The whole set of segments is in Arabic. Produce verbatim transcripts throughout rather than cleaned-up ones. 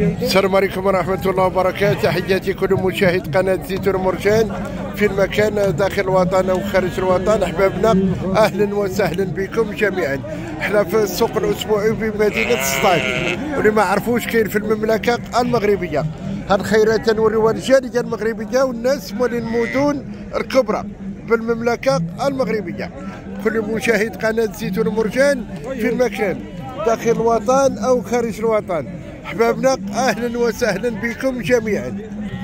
السلام عليكم ورحمة الله وبركاته. تحياتي كل مشاهد قناة زيتون مرجان في المكان داخل الوطن أو خارج الوطن. أحبابنا أهلا وسهلا بكم جميعا. احنا في السوق الأسبوعي بمدينة سطات، واللي ما عرفوش كاين في المملكة المغربية. هاد خيرات تنوريوها الجالية المغربية والناس مولين المدن الكبرى بالمملكة المغربية. كل مشاهد قناة زيتون مرجان في المكان داخل الوطن أو خارج الوطن. أحبابنا أهلا وسهلا بكم جميعا.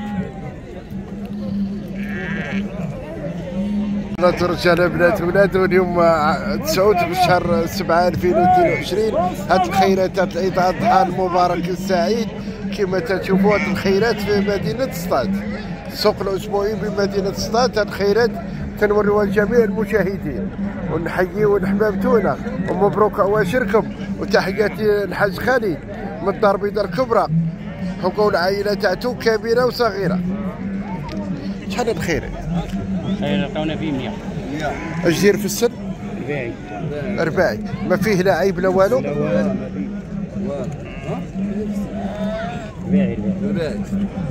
بنات رجال بنات ولاد، واليوم تسعود بشهر سبعة ألفين واثنين وعشرين. هاد الخيرات تاع عيد الأضحى المبارك السعيد كما تشوفوا. هاد الخيرات في مدينة سطات، السوق الأسبوعي بمدينة سطات. هاد الخيرات تنوريوها لجميع المشاهدين، ونحييو ونحبابتونا ومبروك عواشركم. وتحياتي الحاج خالد من الدار البيضاء الكبرى، حقوا العائله تاعتو كبيره وصغيره. شحال الخيرات؟ خير لقاونا فيه مية. اش دير في السن؟ رباعي. رباعي، ما فيه لا عيب لا والو؟ لا والو ما فيه. رباعي رباعي.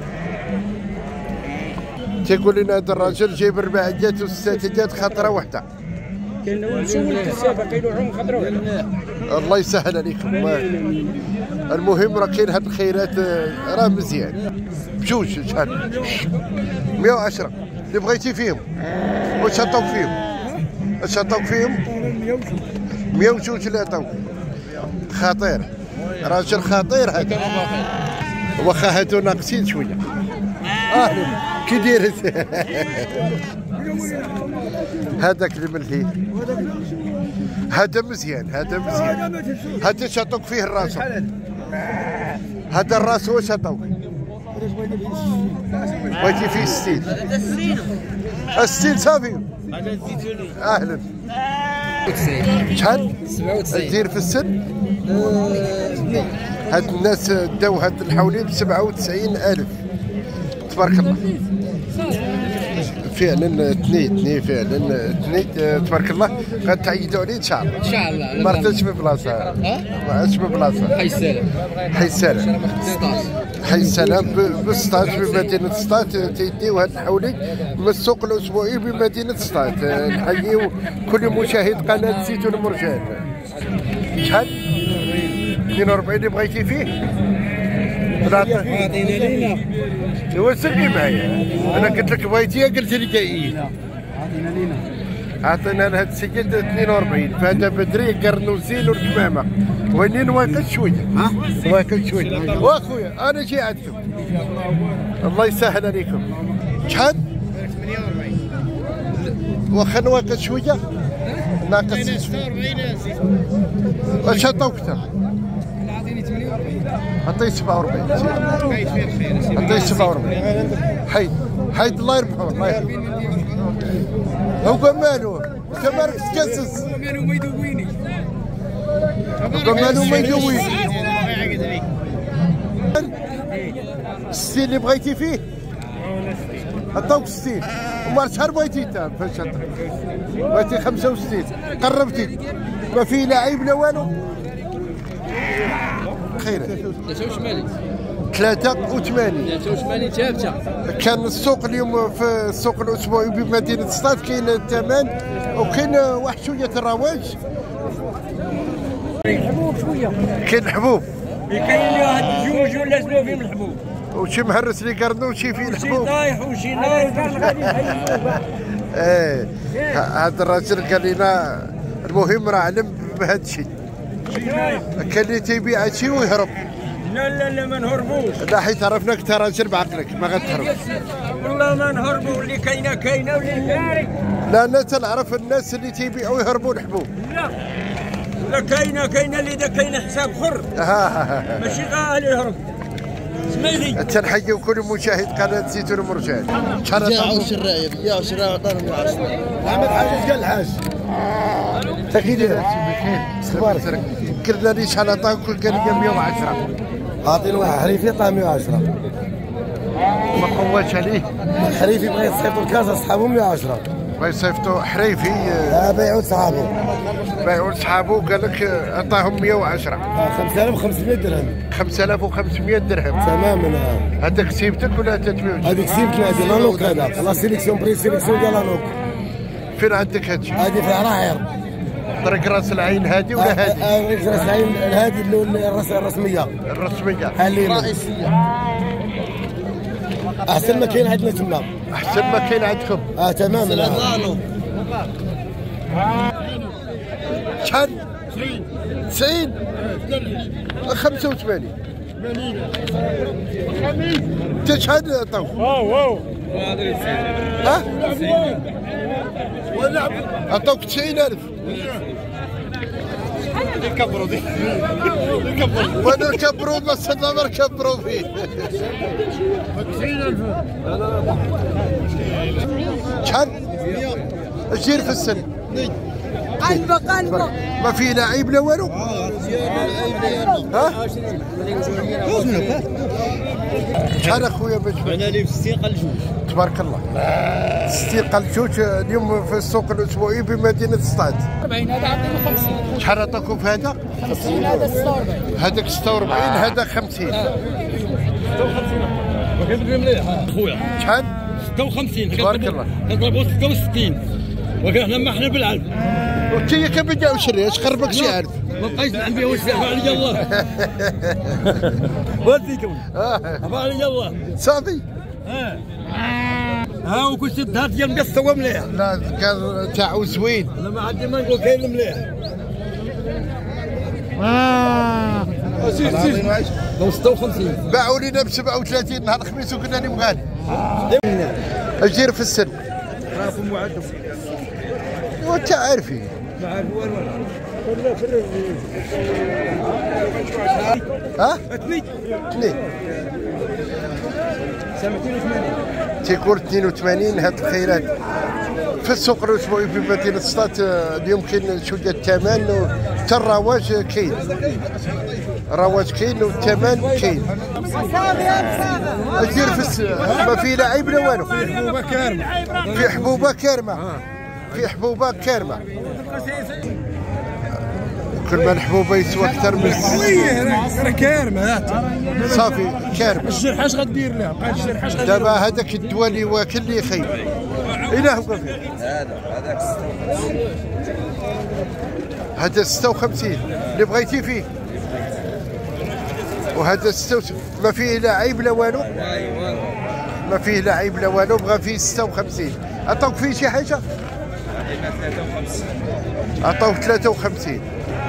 تيقول لنا هذا الراجل جايب رباعيات وستاتيات خطره واحده. كاين سولت السابق قالوا لهم خطره واحده. الله يسهل عليكم. المهم راه كاين هاد الخيرات راه مزيان. بجوج شحال؟ مية وعشرة اللي بغيتي فيهم. واش عطاوك فيهم؟ واش عطاوك فيهم؟ مية وجوج اللي عطاوك. خطير، راجل خطير هذا. واخا هادو ناقصين شويه. اهلا كي دايرت؟ هذاك اللي من فيه هذا مزيان، هذا مزيان. هذا اش عطوك فيه الراس؟ هذا الراس واش عطوك؟ بغيتي فيه ستين؟ ستين صافي. اهلا. شحال؟ سبعة وتسعين. دير في السن؟ هاد الناس داو هاد الحولي ب سبعة وتسعين ألف. تبارك الله. فعلا تني تني فعلا تني تبارك الله. غتعيدوا عليه ان شاء الله. ان شاء الله. ما رحتش ببلاصه. ما عادش ببلاصه. حي السلام. حي السلام. حي السلام بسطات بمدينه سطات. تيديو هاد الحولي من السوق الاسبوعي بمدينه سطات. نحييو كل مشاهد قناه زيتون مرجان. شحال؟ اثنين وأربعين اللي بغيتي فيه؟ عطينا لينا. ايوا سلمي معايا. انا قلت لك بغيتيها قلت لي كاين. عطينا لينا. عطينا لهاد السيد اثنين وأربعين. فهذا بدري قرنوسين والكمامه. وينين واكل شويه. ها؟ واكل شويه. واخويا انا جاي عندكم. الله يسهل عليكم. شحال؟ ثمانية وأربعين. واخا نواكل شويه؟ ناقص ستة وأربعين. واش عطاوك انت؟ عطيني ثمانية وأربعين. عطيه سبعة وأربعين. عايش فيه الخير. عطيه سبعة وأربعين. حيد حيد الله يربحه. الله يربحه. هو مالو؟ انت مالك تكسس؟ هو مالو ما يدويني. هو مالو ما يدويني. ستين اللي بغيتي فيه؟ عطاوك ستين. وما شحال بغيتي انت؟ فاش عطاك؟ بغيتي خمسة وستين. قربتي. ما فيه لا عيب لا والو. خير. ثلاثة وثمانين. ثلاثة وثمانين. ثلاثة وثمانين ثابتة. كان السوق اليوم في السوق الاسبوعي بمدينه سطات كاين الثمن وكاين واحد شويه الرواج. الحبوب شويه. كاين الحبوب. كاين اللي واحد جوج ولا شنو فيهم الحبوب. وشي محرس اللي قرنو وشي فيه الحبوب. شي طايح وشي نايف. ايه هذا الراجل قال لنا المهم راه علم بهذا الشيء. كان اللي تيبيع هادشي ويهرب. لا لا لا ما نهربوش. لا حيت عرفناك انت راجل بعقلك ما غتهرب. والله ما نهربوا. اللي كاينه كاينه واللي لا. لا انا تنعرف الناس اللي تيبيعوا يهربوا الحبوب. لا لا كاينه كاينه اللي دا كاينه حساب خر. ماشي غا اللي يهرب. سميتي. تنحيو كل مشاهد قناه زيتون مرجان. شحال جاء وشرايه جاء وشرايه عطانا مية وعشرة. محمد حاج قال الحاج. انت كي داير؟ اخبارك؟ قلنا لي شحال عطاك قال لي مية وعشرة. عاطيني واحد حريفي عطاه مية وعشرة. ما قواش عليه. الحريفي بغى يصيفط الكاس اصحابهم مية وعشرة. بغا يصيفطوا حريفي. لا بيعوا لصحابو. بيعوا لصحابو قال لك عطاهم مية وعشرة. خمسة آلاف وخمسمية درهم. خمسة آلاف وخمسمية درهم. تماما. هذاك كسبتك ولا تتبيع؟ هذيك كسبتنا هذه لانوك هذا. لا سيليكسيون بري سيليكسيون ديال لانوك. فين عندك هادشي؟ هذه في عراعير. طريق راس العين هادي ولا هادي؟ طريق راس العين هادي الرسمية. الرسمية. الرئيسية. أحسن ما كاين عندنا تما. أحسن ما كاين عندكم. اه تماما. شحال؟ تسعين. خمسة وثمانين. انت شحال عطاوك؟ واو واو. ها؟ عطاوك تسعين ألف. كبروا دي وانا كبروا بس انا ما كبروا فيه. شحال؟ جير في السن. قلبه قلبه ما في لعيب لا والو. ها؟ شحال اخويا باش انا لي في ستين قل جوج. تبارك الله. ستين قل جوج اليوم في السوق الاسبوعي بمدينه سطات. أربعين هذا عطينا خمسين. شحال عطاكم في هذا؟ خمسين هذا ستة وأربعين. هذاك ستة وأربعين هذا خمسين. ستة وخمسين. وكيف مليح خويا. شحال؟ ستة وخمسين. تبارك الله. نضربوا ستة وستين. وكان ما احنا بالعلم. وانتي كم بداو شري اش خربك شي ألف؟ ما بقيت عندي واش علي الله. وديكم. علي الله. صافي. ها ها وكنت الدهر ديال مقصه مليح. لا كان تاعو زوين. انا ما عندي ما نقول كاين مليح. اه زيد زيد لو ستة وخمسين. باعوا لينا ب سبعة وثلاثين نهار الخميس وكنا نبغاني. اجير في السن. راكم وعدكم. وانت عارفين. ما عارف والو. ها؟ اثنين. اثنين. سامعتين وثمانين. تيكون اثنين وثمانين هاد الخيرات. في السوق الاسبوعي في مدينه سطات اليوم كاين شويه الثمن حتى الرواج كاين. الرواج كاين والثمن كاين. اجير في الس... ما في لعيب لا والو. في حبوبه كارمه. في حبوبه كارمه. في حبوبه كارمه. كل ما الحبوبه يسوى اكثر من راه كارمه هات. صافي كارمه. الجرح اش غدير لها؟ بقى الجرح اش غدير؟ دابا هذاك الدواء اللي واكل اللي خير. إله هو فيه. هذا هذاك هذا ستة وخمسين اللي بغيتي فيه. وهذا ستة وخمسين ما فيه لا عيب لا والو. ما فيه لا عيب لا والو بغا فيه ستة وخمسين. عطاوك فيه شي حاجه؟ عطاوك ثلاثة وخمسين.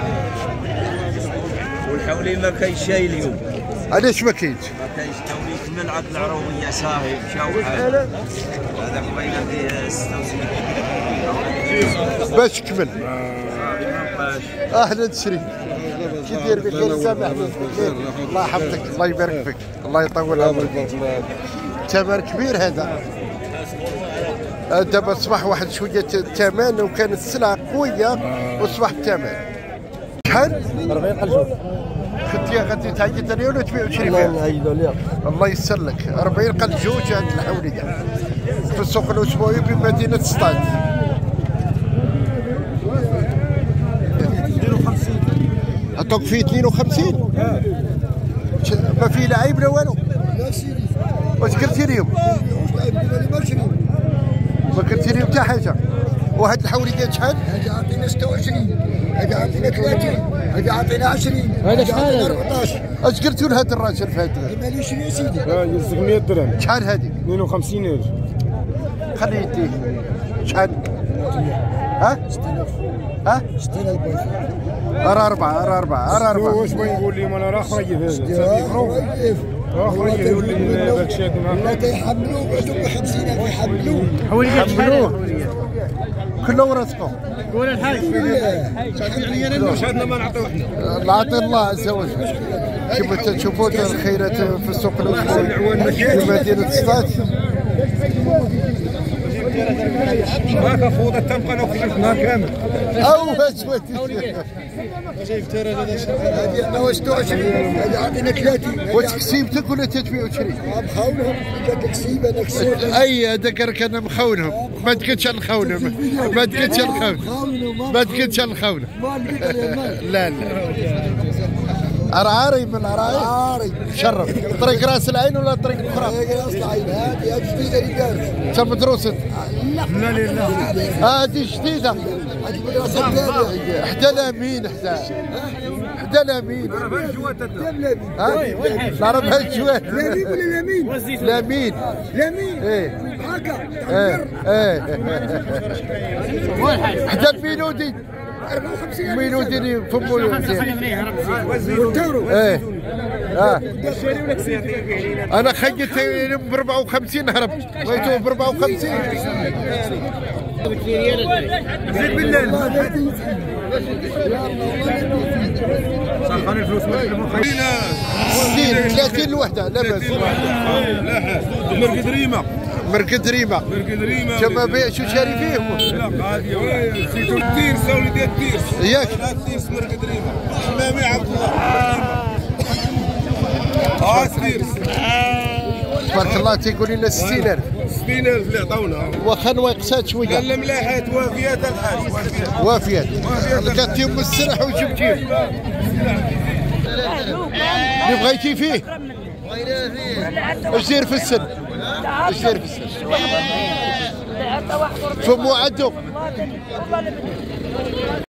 والحولي ما كاينش شاي اليوم. علاش ما كاينش؟ ما كاينش حولي كمل عاد العروبيه صافي مشاو حال. هذاك باينه فيه ستة وسبعين. باش كمل. صافي ما بقاش. اهلا تشري. كي داير بخير سامحني. الله يحفظك الله يبارك فيك الله يطول عمرك. ثمن كبير هذا. دابا اصبح واحد شويه الثمن وكانت السلعه قويه واصبح الثمن. شحال؟ أربعين قلجوج. كنتي غادي تعيط عليا ولا تبيع وتشري فيها؟ نعيطوا ليها. الله يسر لك. أربعين قلجوج هاد الحوليه في السوق الاسبوعي بمدينه سطات. اثنين وخمسين. عطوك فيه اثنين وخمسين؟ ما فيه لعيب لا والو. واش قلتي لهم؟ ما قلتي لهم حتى حاجه. وهاد الحوليه شحال؟ هذا عطينا ستة وعشرين. هذا عطينا ثلاثين. هذا عطينا عشرين. هذا شحال هذا؟ أربعطاش. اش قلتوا لهاد الراجل في هاد؟ ماليش يا سيدي. ستمية درهم. شحال هادي؟ اثنين وخمسين ألف. خليه يديه. شحال؟ ها؟ ها؟ ستة آلاف. راه أربعة راه أربعة راه أربعة. واش بغي نقول لهم انا راه خايف هذا. راه خايف يقول لي داك الشيء لا تيحملوا بعدهم خمسين ألف يحملوا. حملوه كله ورثكم. قول الحاج. واش عندنا ما نعطيو حنا. نعطي الله عز وجل. كما تشوفون الخيرات في السوق الاسبوعي في مدينه سطات. هاكا فوضى تبقى لو كشفنا كامل. او اسود هذه مئة وستة وعشرين، هذه عطينا ثلاثين. واش كسيبتك ولا تبيع وتشري؟ مخونهم، قالت لك سيب انا كسيب. اي هذاك راك انا مخونهم، ما تقدش نخونهم، ما تقدش نخونهم، ما تقدش نخونهم. لا لا عرعاري من العرايس. عاري شرف. طريق راس العين ولا طريق اخرى؟ طريق راس العين. هذه هذه جديده اللي دارت. انت مدروسة؟ لا لا لا هذه جديدة. هذه مدرسه ثانيه. حدا لامين حدا حدا لامين. ها؟ نعرفها الجواد. لامين ولا لامين؟ لامين. لامين. ايه هكا. ايه ايه حدا الميلودي. أربعة وخمسين. ميلودي اللي فمو والتورو. ايه اه انا خيت ب أربعة وخمسين هرب بغيتو ب أربعة وخمسين. زيد بالله صافي الفلوس ستين ثلاثين الوحده لاباس. مرقد ريمه مرقد ريمه مرقد ريمه كما بيع شو شاري فيهم. لا هذه سيتو التيرس ولدي التيرس ياك التيرس مرقد ريمه حمامي عبد الله اه التيرس تبارك الله تيقول لنا ستين ألف. ستين ألف اللي عطاونا واخا نواقصات شويه. قال الملاحات وافيات الحاج وافيات لقيتيهم من السرح وجبتيهم. اللي بغيتي فيه اش داير في السن؟ اش داير في السن؟ فمو عدو